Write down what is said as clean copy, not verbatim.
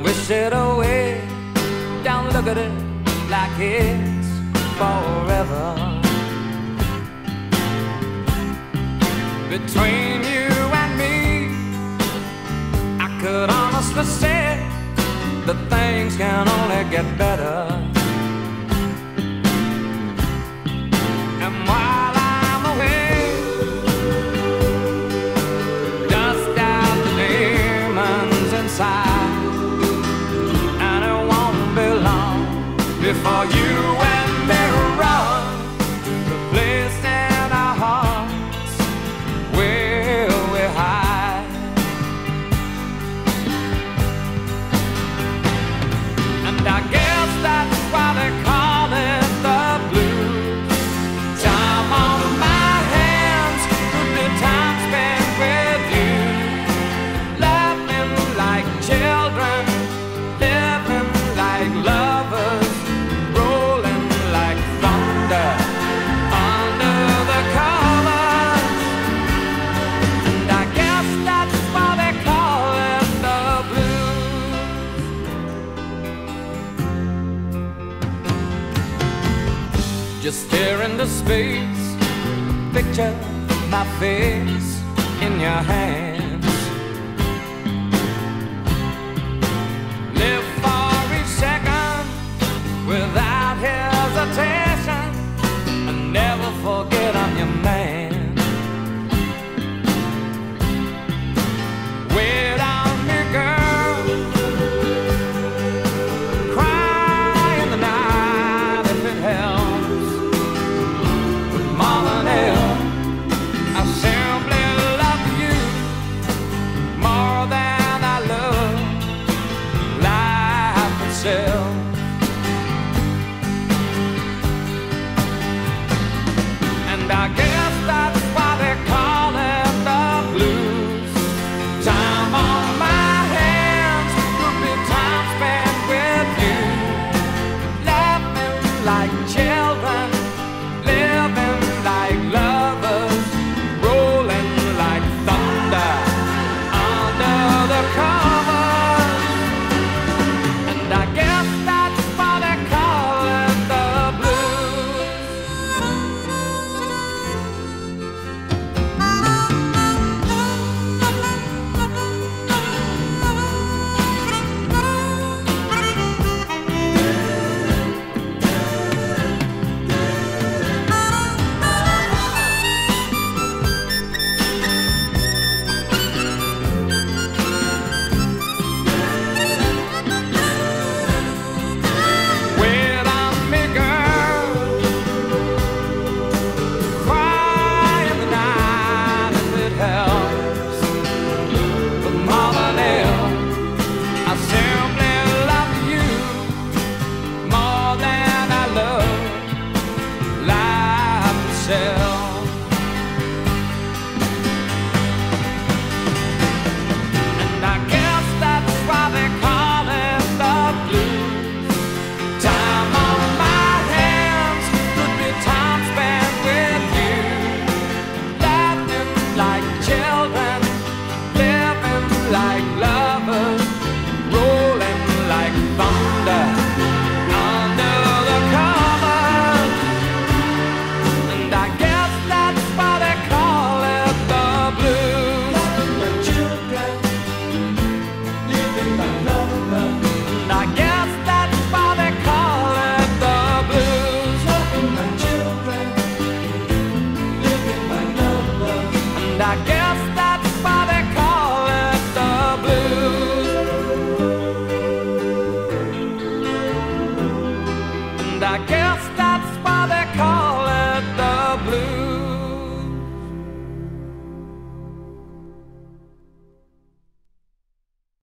wish it away. Don't look at it like it's forever. Between you and me, I could honestly say that things can only get better. And while I'm away, dust out the demons inside, and it won't be long before you and me run the place in our hearts where we hide. And I guess that's why they call it the blues. Time on my hands, good time spent with you, laughing like children, living like lovers, rolling like thunder under the covers. And I guess that's why they call it the blues. Just stare into space, picture my face in your hand.